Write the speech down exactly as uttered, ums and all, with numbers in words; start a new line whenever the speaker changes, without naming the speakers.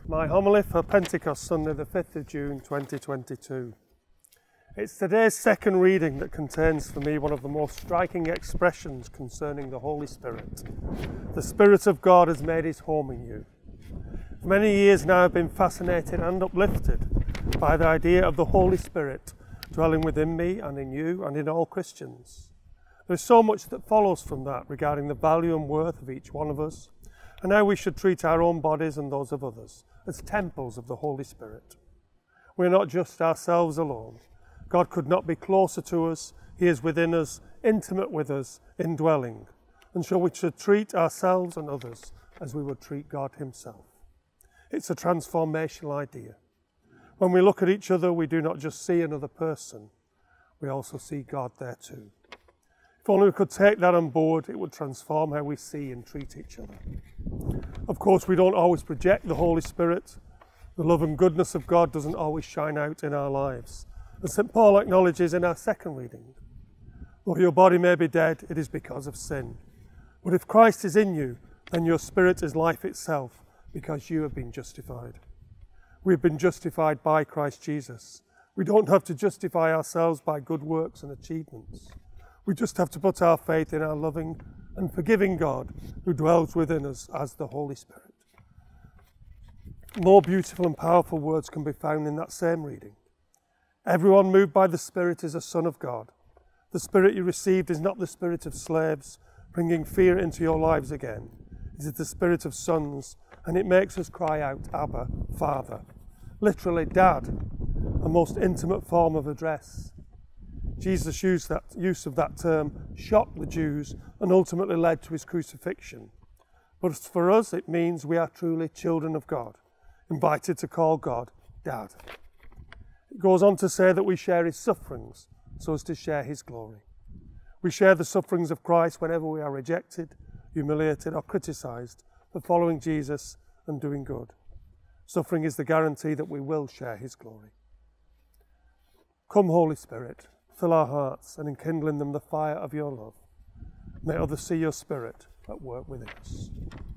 My homily for Pentecost Sunday, the fifth of June twenty twenty-two. It's today's second reading that contains for me one of the most striking expressions concerning the Holy Spirit. The Spirit of God has made his home in you. For many years now I've been fascinated and uplifted by the idea of the Holy Spirit dwelling within me and in you and in all Christians. There is so much that follows from that regarding the value and worth of each one of us, and how we should treat our own bodies and those of others as temples of the Holy Spirit. We are not just ourselves alone. God could not be closer to us. He is within us, intimate with us, indwelling. And so we should treat ourselves and others as we would treat God himself. It's a transformational idea. When we look at each other, we do not just see another person, we also see God there too. If only we could take that on board, it would transform how we see and treat each other. Of course, we don't always project the Holy Spirit. The love and goodness of God doesn't always shine out in our lives. As Saint Paul acknowledges in our second reading, though your body may be dead, it is because of sin. But if Christ is in you, then your spirit is life itself, because you have been justified. We have been justified by Christ Jesus. We don't have to justify ourselves by good works and achievements. We just have to put our faith in our loving and forgiving God who dwells within us as the Holy Spirit. More beautiful and powerful words can be found in that same reading. Everyone moved by the Spirit is a son of God. The Spirit you received is not the spirit of slaves, bringing fear into your lives again. It is the spirit of sons, and it makes us cry out, Abba, Father. Literally, Dad, a most intimate form of address. Jesus' use, that, use of that term shocked the Jews and ultimately led to his crucifixion. But for us, it means we are truly children of God, invited to call God Dad. It goes on to say that we share his sufferings so as to share his glory. We share the sufferings of Christ whenever we are rejected, humiliated or criticised for following Jesus and doing good. Suffering is the guarantee that we will share his glory. Come, Holy Spirit, fill our hearts and enkindle in them the fire of your love. May others see your Spirit at work within us.